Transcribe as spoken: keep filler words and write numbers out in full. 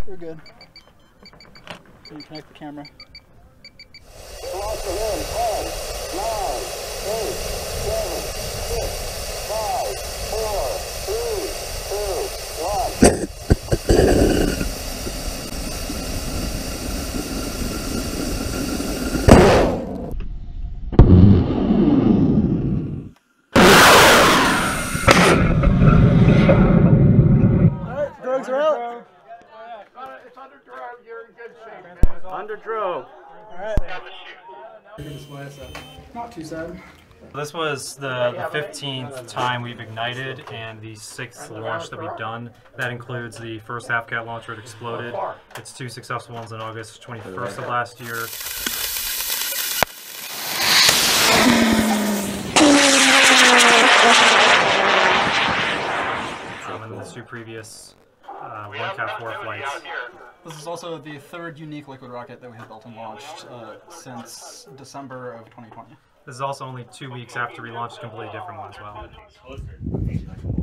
We're good. Can you connect the camera? Launch in ten, nine, eight, seven, six, five, four, three, two, one. Alright, drogues are out. It's under drove, you're in good shape, man. Under drove. Alright. Not too sad. This was the, the fifteenth time we've ignited and the sixth launch that we've done. That includes the first half-cat launch where it exploded. It's two successful ones on August twenty-first of last year. Um, and then the two previous uh, one cat four flights. This is also the third unique liquid rocket that we have built and launched uh, since December of twenty twenty. This is also only two weeks after we launched a completely different one as well.